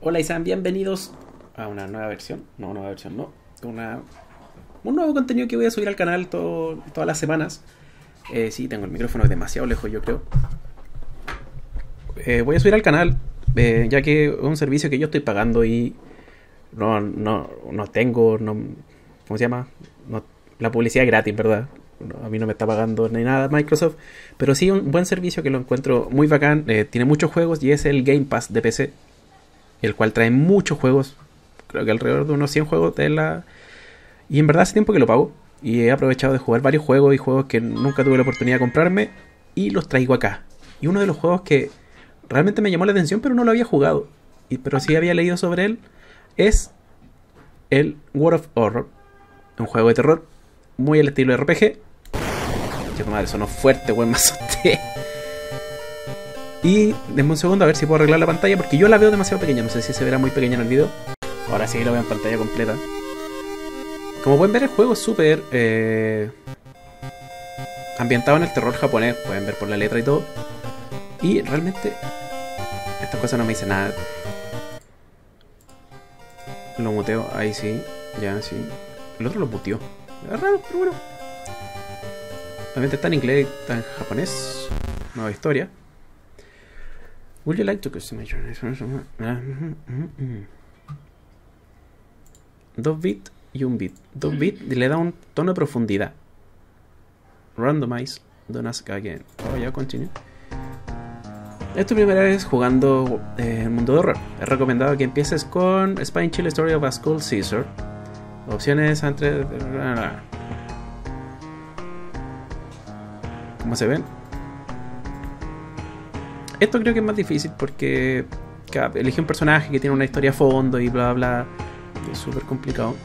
Hola y sean bienvenidos a una nueva versión. Un nuevo contenido que voy a subir al canal todas las semanas. Sí, tengo el micrófono demasiado lejos, yo creo. Voy a subir al canal, ya que es un servicio que yo estoy pagando y no tengo, ¿cómo se llama? La publicidad es gratis, ¿verdad? A mí no me está pagando ni nada Microsoft, pero sí un buen servicio que lo encuentro muy bacán. Tiene muchos juegos y es el Game Pass de PC, el cual trae muchos juegos, creo que alrededor de unos 100 juegos y en verdad hace tiempo que lo pago y he aprovechado de jugar varios juegos y juegos que nunca tuve la oportunidad de comprarme y los traigo acá. Y uno de los juegos que realmente me llamó la atención pero no lo había jugado, pero sí había leído sobre él, es el World of Horror, un juego de terror muy al estilo RPG. Che, madre, sonó fuerte, weón, me asusté. Y denme un segundo a ver si puedo arreglar la pantalla, porque yo la veo demasiado pequeña. No sé si se verá muy pequeña en el video. Ahora sí lo veo en pantalla completa. Como pueden ver, el juego es súper ambientado en el terror japonés. Pueden ver por la letra y todo. Y realmente estas cosas no me dicen nada. Lo muteo, ahí sí. Ya, sí. El otro lo muteó. Es raro, pero bueno. Obviamente está en inglés, está en japonés. Nueva historia. Would you like to customize your 2 bits y 1 bit. 2 bits le da un tono de profundidad. Randomize. Don't ask again. Oh, ya, continue. Es tu primera vez jugando el mundo de horror. Es recomendado que empieces con Spine Chill Story of a School Caesar. Opciones entre... ¿Cómo se ven? Esto creo que es más difícil porque elegí un personaje que tiene una historia a fondo y bla bla. Es súper complicado.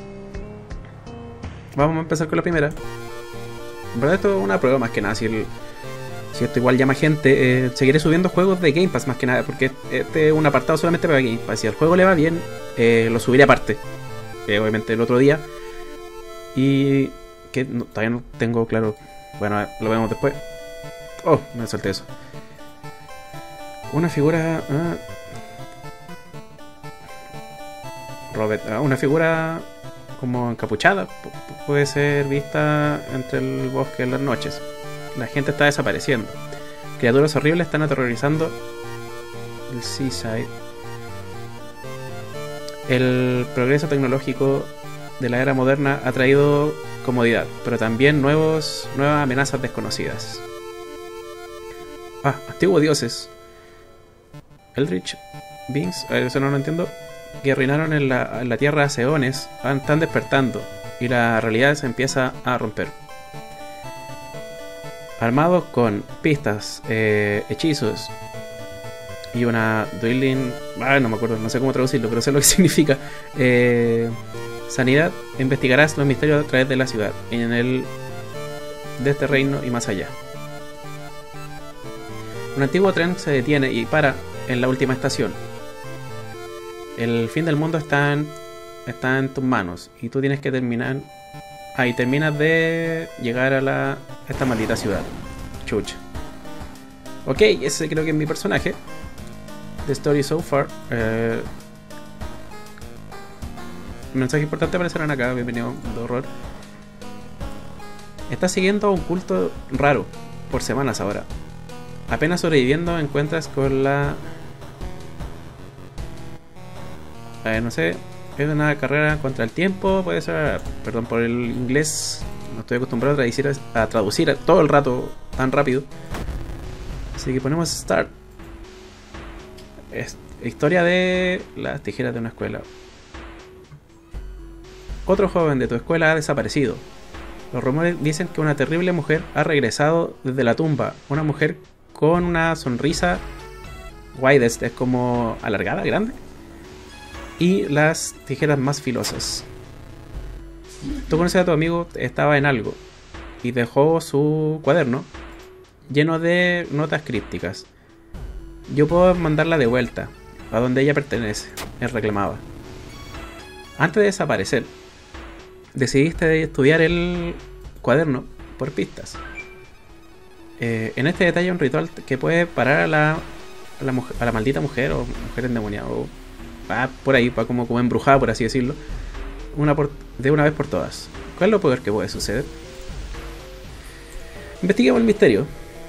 Vamos a empezar con la primera. En verdad esto es una prueba más que nada. Si esto igual llama gente, seguiré subiendo juegos de Game Pass más que nada, porque este es un apartado solamente para Game Pass. Si al juego le va bien, lo subiré aparte, obviamente el otro día. Y que todavía no tengo claro. Bueno, lo vemos después. Oh, me salté eso. Una figura... Robert, una figura como encapuchada puede ser vista entre el bosque en las noches. La gente está desapareciendo. Criaturas horribles están aterrorizando el seaside. El progreso tecnológico de la era moderna ha traído comodidad, pero también nuevas amenazas desconocidas. Antiguos dioses Eldritch Beings, eso no lo entiendo, que reinaron en la tierra hace eones, están despertando y la realidad se empieza a romper. Armados con pistas, hechizos y una dueling, no me acuerdo, no sé cómo traducirlo, pero sé lo que significa. Sanidad, investigarás los misterios a través de la ciudad, de este reino y más allá. Un antiguo tren se detiene y para en la última estación. El fin del mundo está en tus manos y tú tienes que terminar. Y terminas de llegar a esta maldita ciudad. Chucha. Ok, ese creo que es mi personaje. The story so far. Mensaje importante aparecerán acá. Bienvenido de horror. Estás siguiendo un culto raro por semanas ahora. Apenas sobreviviendo encuentras con la... no sé, es una carrera contra el tiempo, puede ser, perdón por el inglés, no estoy acostumbrado a traducir todo el rato tan rápido. Así que ponemos Start. Historia de las tijeras de una escuela. Otro joven de tu escuela ha desaparecido. Los rumores dicen que una terrible mujer ha regresado desde la tumba. Una mujer con una sonrisa widest, es como alargada, grande, y las tijeras más filosas. Tú conoces a tu amigo, estaba en algo y dejó su cuaderno lleno de notas crípticas. Yo puedo mandarla de vuelta a donde ella pertenece, él reclamaba. Antes de desaparecer, decidiste estudiar el cuaderno por pistas. En este detalle un ritual que puede parar a la maldita mujer o mujer endemoniada va por ahí, va como embrujada, por así decirlo. De una vez por todas. ¿Cuál es lo peor que puede suceder? Investiguemos el misterio.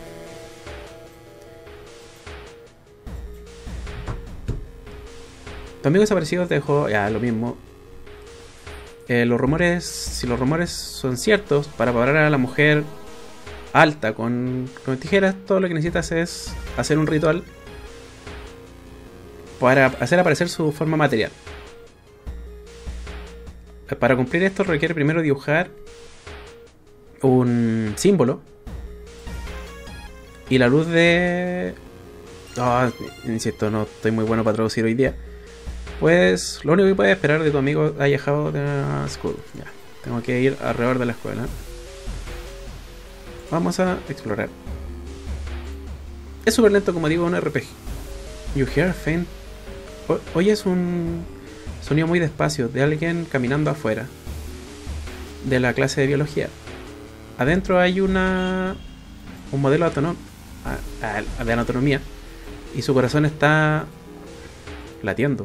Tu amigo desaparecido te dejó ya lo mismo. Los rumores, si los rumores son ciertos, para parar a la mujer alta con tijeras, todo lo que necesitas es hacer un ritual para hacer aparecer su forma material. Para cumplir esto requiere primero dibujar un símbolo y la luz de... Oh, insisto, no estoy muy bueno para traducir hoy día. Pues lo único que puedes esperar de tu amigo ha llegado de la school. Ya, tengo que ir alrededor de la escuela. Vamos a explorar. Es súper lento, como digo, un RPG. You hear a faint. Oyes un sonido muy despacio de alguien caminando afuera de la clase de biología. Adentro hay un modelo de anatomía y su corazón está latiendo.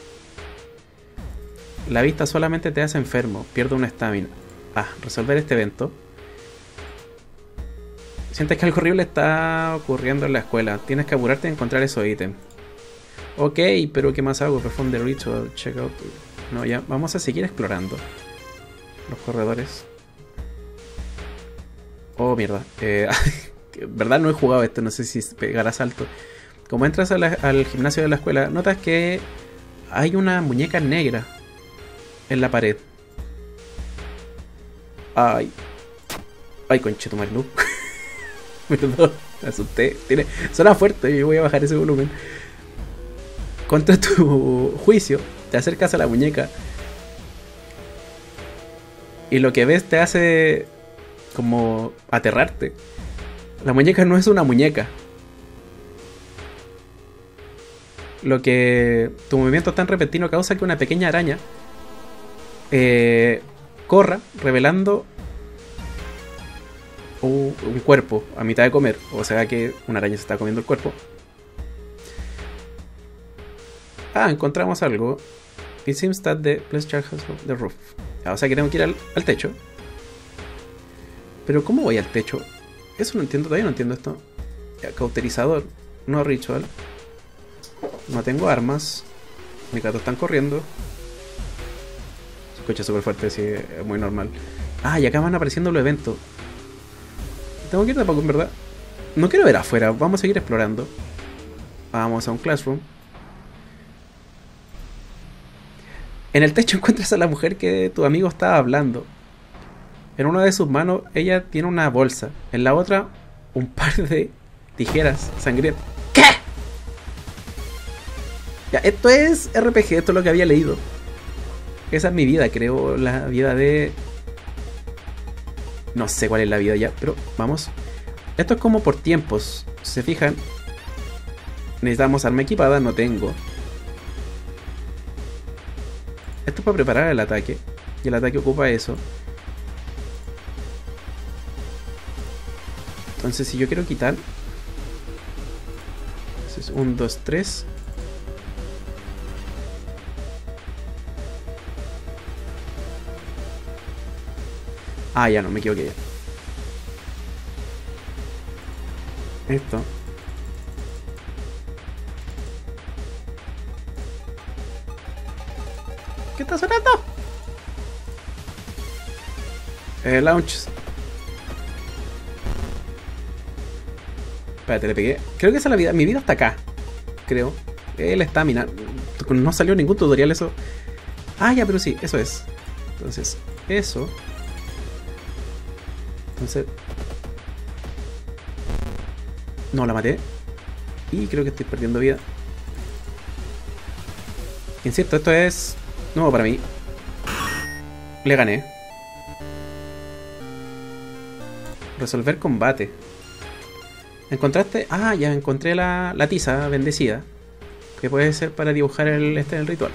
La vista solamente te hace enfermo, pierde una estamina. Resolver este evento. Sientes que algo horrible está ocurriendo en la escuela. Tienes que apurarte a encontrar esos ítems. Ok, pero ¿qué más hago? Perform the ritual, check out. No, ya, vamos a seguir explorando los corredores. Oh, mierda. Verdad no he jugado esto, no sé si pegará salto. Como entras al gimnasio de la escuela, notas que hay una muñeca negra en la pared. Ay, conchetumare, no. Perdón, me asusté. Suena fuerte, yo voy a bajar ese volumen. Contra tu juicio, te acercas a la muñeca y lo que ves te hace como aterrarte. La muñeca no es una muñeca. Tu movimiento tan repentino causa que una pequeña araña corra, revelando un cuerpo a mitad de comer. O sea que una araña se está comiendo el cuerpo. Encontramos algo. It seems that the place has the roof. O sea que tengo que ir al techo. Pero ¿cómo voy al techo? Eso no entiendo, todavía no entiendo esto. Cauterizador, no ritual. No tengo armas. Mis gatos están corriendo. Se escucha súper fuerte, sí, es muy normal. Y acá van apareciendo los eventos. Tengo que ir tampoco, en verdad. No quiero ver afuera, vamos a seguir explorando. Vamos a un classroom. En el techo encuentras a la mujer que tu amigo estaba hablando. En una de sus manos ella tiene una bolsa. En la otra un par de tijeras sangrientas. ¿Qué? Ya, esto es RPG, esto es lo que había leído. Esa es mi vida, creo. La vida de... No sé cuál es la vida ya, pero vamos. Esto es como por tiempos. Si se fijan, necesitamos arma equipada, no tengo. Esto es para preparar el ataque. Y el ataque ocupa eso. Entonces si yo quiero quitar... Entonces 1, 2, 3. Ya no, me equivoqué ya. Esto. ¿Qué está sonando? Launch. Espérate, le pegué. Creo que esa es la vida. Mi vida está acá. Creo. La estamina. No salió ningún tutorial eso. Ya, pero sí, eso es. Entonces, eso. Entonces... No, la maté. Y creo que estoy perdiendo vida. Insisto, esto es nuevo para mí. Le gané. Resolver combate. ¿Encontraste? Ya encontré la tiza bendecida. Que puede ser para dibujar el ritual.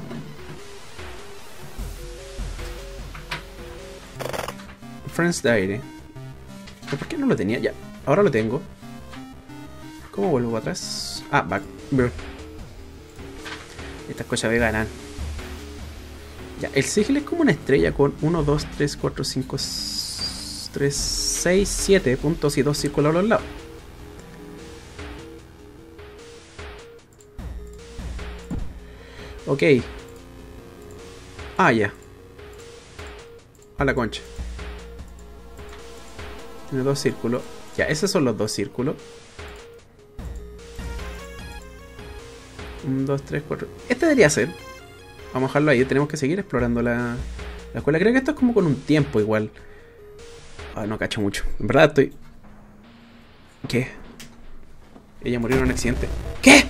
Friend's Diary. ¿Por qué no lo tenía? Ya, ahora lo tengo. ¿Cómo vuelvo atrás? Back. Estas cosas veganas. Ya, el sigil es como una estrella con 1, 2, 3, 4, 5, 3, 6, 7 puntos y 2 círculos a los lados. Ok. Ah, ya. A la concha. Tiene 2 círculos. Ya, esos son los 2 círculos. 1, 2, 3, 4. Este debería ser. Vamos a dejarlo ahí. Tenemos que seguir explorando la escuela. Creo que esto es como con un tiempo igual. Ah, no cacho mucho. En verdad estoy... ¿Qué? Ella murió en un accidente. ¿Qué?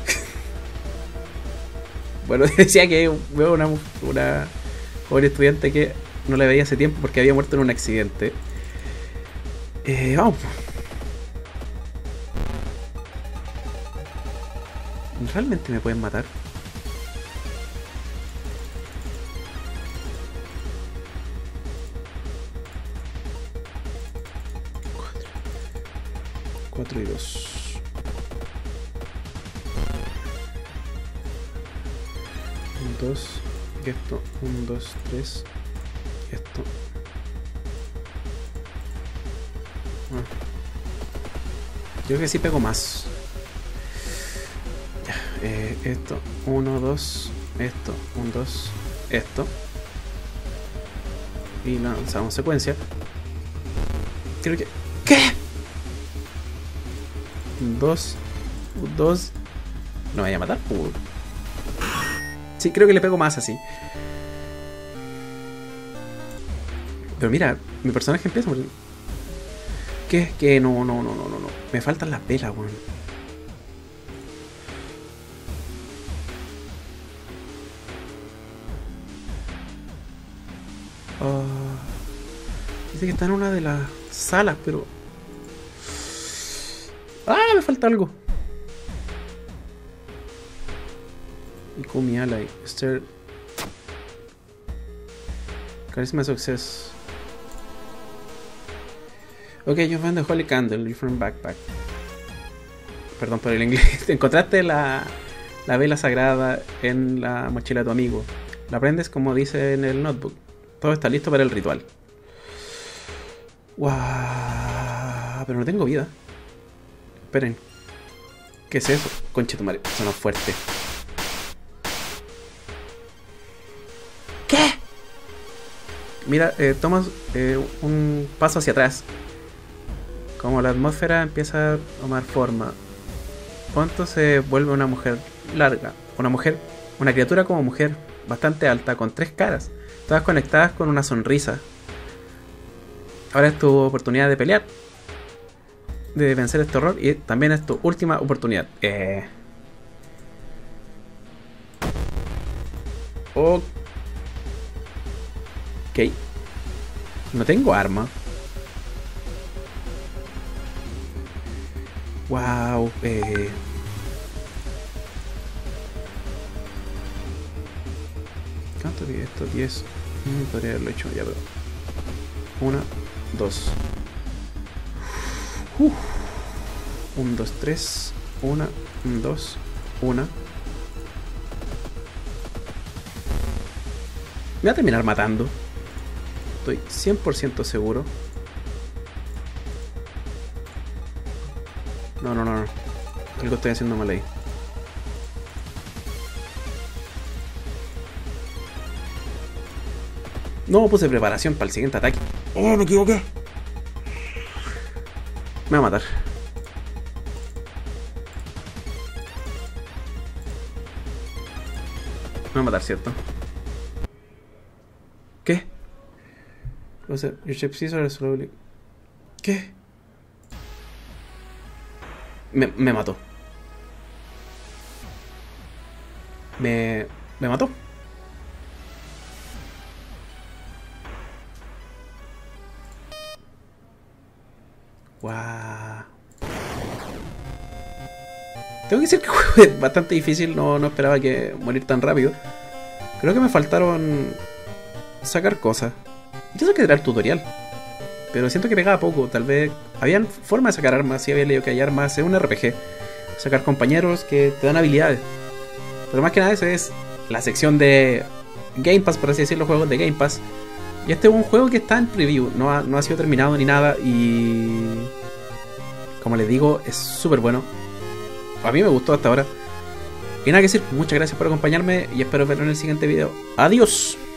Bueno, decía que veo una joven estudiante que no la veía hace tiempo porque había muerto en un accidente. Vamos. ¿Realmente me pueden matar? Cuatro y 2. Un 2. Y esto. 1, 2, 3. Esto. Creo que sí pego más. Ya, esto. 1, 2. Esto. 1, 2. Esto. Y lanzamos secuencia. Creo que... ¿Qué? 2. 2. No me vaya a matar. Sí, creo que le pego más así. Pero mira, mi personaje empieza a morir. ¿Qué? ¿Qué? No. Me faltan las velas, weón. Dice que está en una de las salas, pero... ¡Ah! Me falta algo. Ikumi Ally. Stir. Charisma Success. Ok, you found the Holy Candle, different backpack. Perdón por el inglés. Encontraste la vela sagrada en la mochila de tu amigo. La prendes como dice en el notebook. Todo está listo para el ritual. Wow, pero no tengo vida. Esperen. ¿Qué es eso? Conche tu madre. Sonó fuerte. ¿Qué? Mira, tomas un paso hacia atrás. Como la atmósfera empieza a tomar forma, pronto se vuelve una mujer larga. Una criatura como mujer, bastante alta, con 3 caras, todas conectadas con una sonrisa. Ahora es tu oportunidad de pelear, de vencer este horror, y también es tu última oportunidad. Ok. No tengo arma. Wow, ¿cuánto vi esto? 10. Podría haberlo hecho ya, pero... 1, 2. 1, 2, 3. 1, 2, 1. Me voy a terminar matando. Estoy 100% seguro. No. Algo estoy haciendo mal ahí. No puse preparación para el siguiente ataque. ¡Oh, me equivoqué! Me va a matar. Me va a matar, ¿cierto? ¿Qué? O sea, your ship scissors slowly. ¿Qué? Me mató. Me mató. Wow. Tengo que decir que el juego es bastante difícil. No esperaba que morir tan rápido. Creo que me faltaron sacar cosas. Yo sé que era el tutorial, pero siento que pegaba poco. Tal vez habían formas de sacar armas. Sí había leído que hay armas en un RPG. Sacar compañeros que te dan habilidades. Pero más que nada eso es la sección de Game Pass, por así decirlo, juegos de Game Pass. Y este es un juego que está en preview, no ha sido terminado ni nada. Y como les digo, es súper bueno. A mí me gustó hasta ahora. Y nada que decir, muchas gracias por acompañarme y espero verlo en el siguiente video. Adiós.